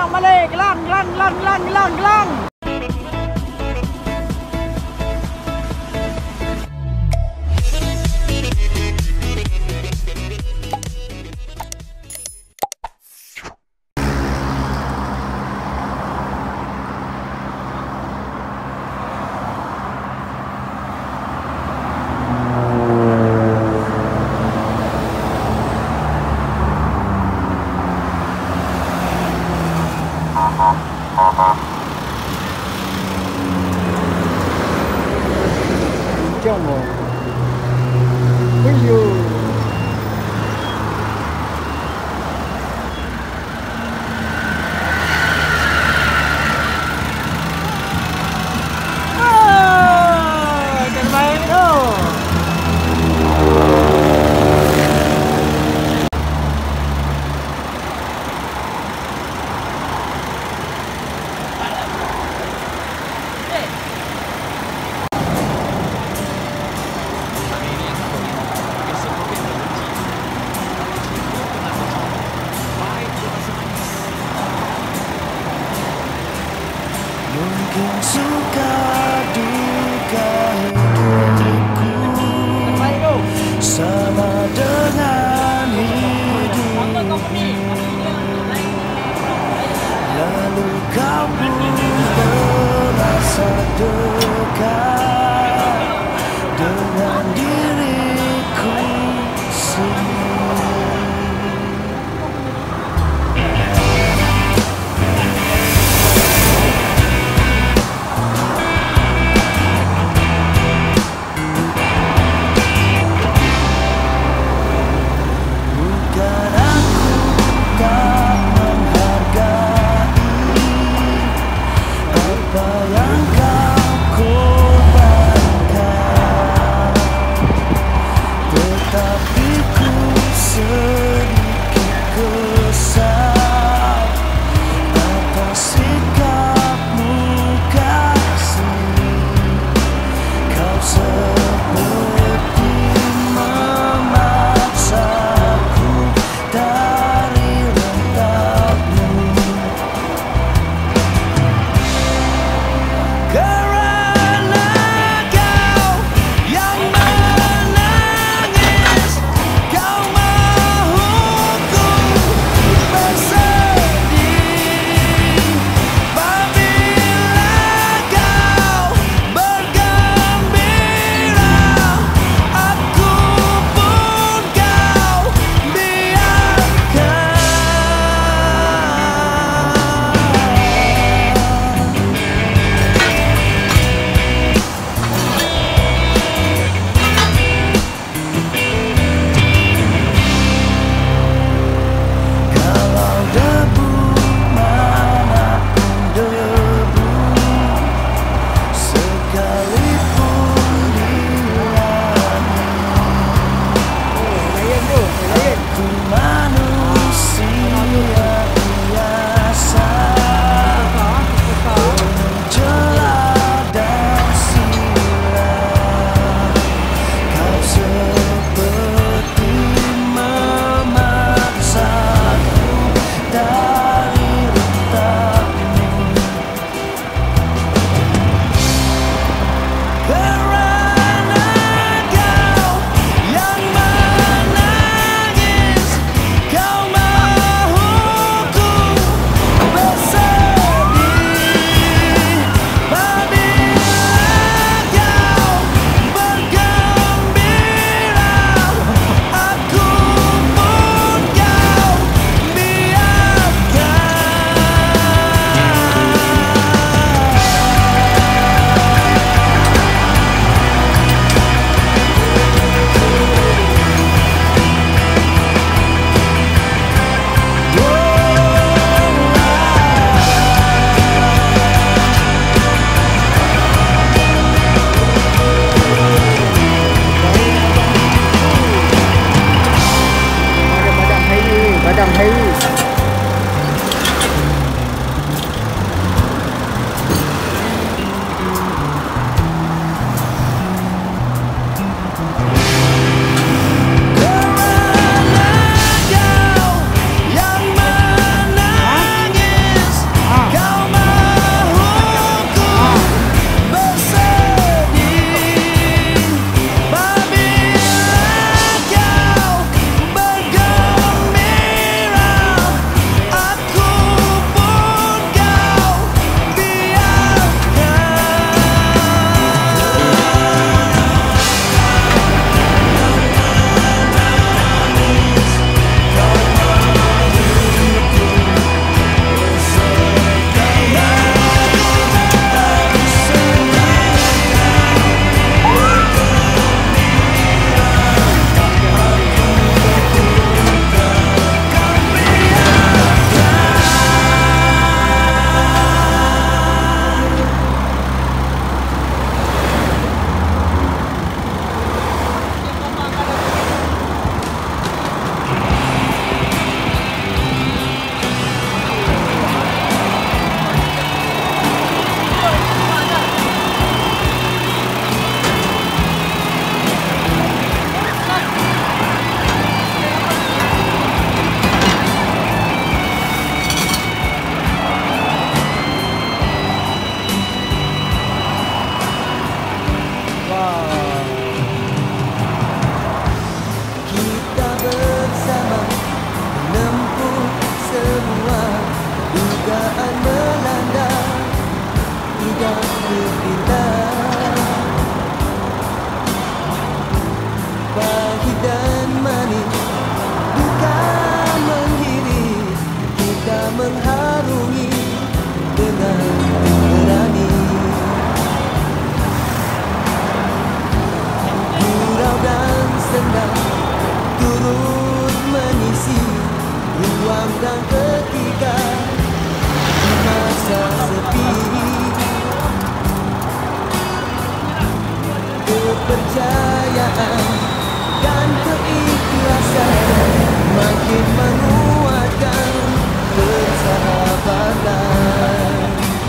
gelang balik, gelang. Jom. Terbaik tu. Mungkin suka duka hidupku sama dengan hidupmu. Lalu kau pun merasa dekat dengan diriku sendiri. Kau mahu pandang ketika di masa sepi, kepercayaan dan keikhlasan makin menguatkan persahabatan.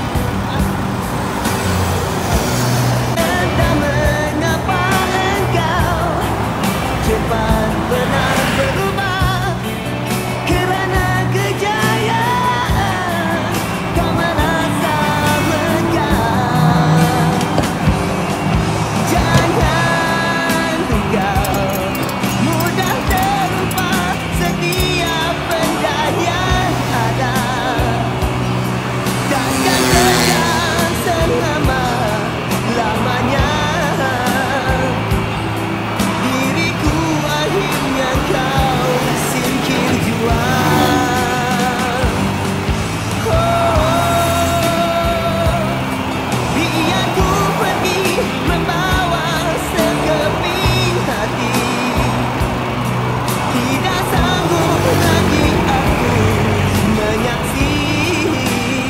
Entah mengapa engkau cepat benar berubah, kerana kejayaan kau merasa megah. Jangan engkau mudah terlupa setiap benda yang ada, takkan kekal selama-lamanya. Diriku akhirnya kau singkir jua. Biar ku pergi membawa sekeping hati, tidak sanggup lagi aku menyaksikan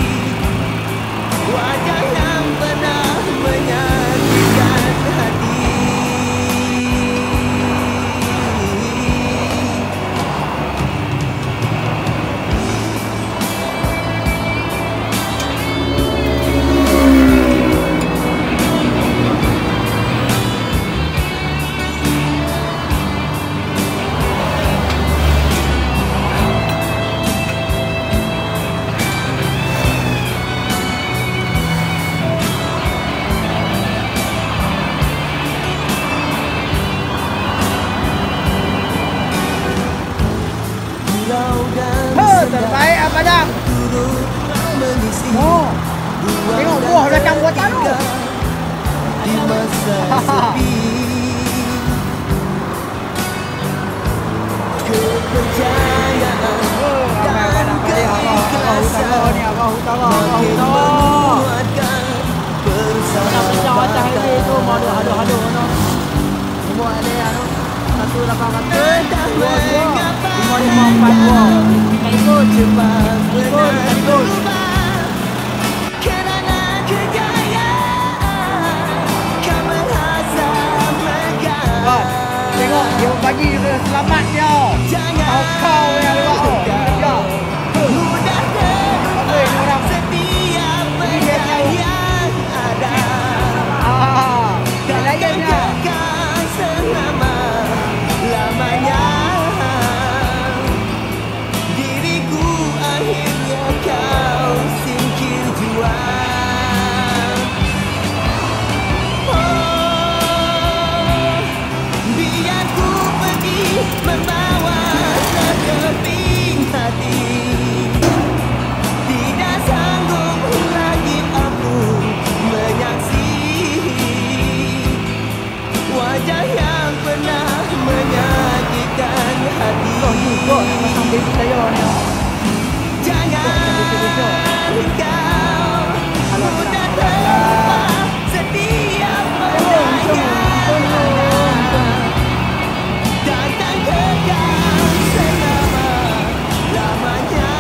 wajah yang pernah menyakitkan hati. Gurau dan Terbaik Abang Adam. turut mengisi Oh, ruang tengok dan buah belakang buatan tu. ketika di masa sepi, kepercayaan dan keikhlasan makin menguatkan persahabatan. Entah mengapa engkau cepat benar berubah, kerana kejayaan kau merasa megah. Tengok dia bagi selamat dia. Kau yang lewat. Ya. Mudah terlupa setiap benda yang ada, takkan kekal selama-lamanya. Diriku akhirnya kau singkir jua. Biar ku pergi membawa sekeping hati, tidak sanggup lagi aku menyaksikan wajah yang pernah menyakitkan hati. Jangan kau mudah terlupa setiap benda yang ada, takkan kekal selama-lamanya.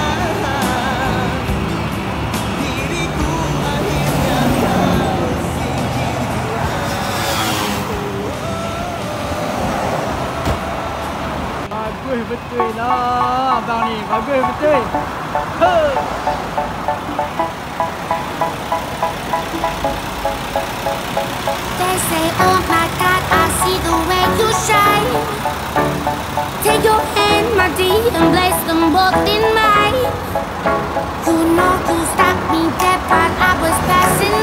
Diriku akhirnya kau singkir jua. Bagus betul lah abang ni. Bagus betul. They say, oh my God, I see the way you shine. Take your hand, my dear, and place them both in mine. You know you stopped me dead while I was passing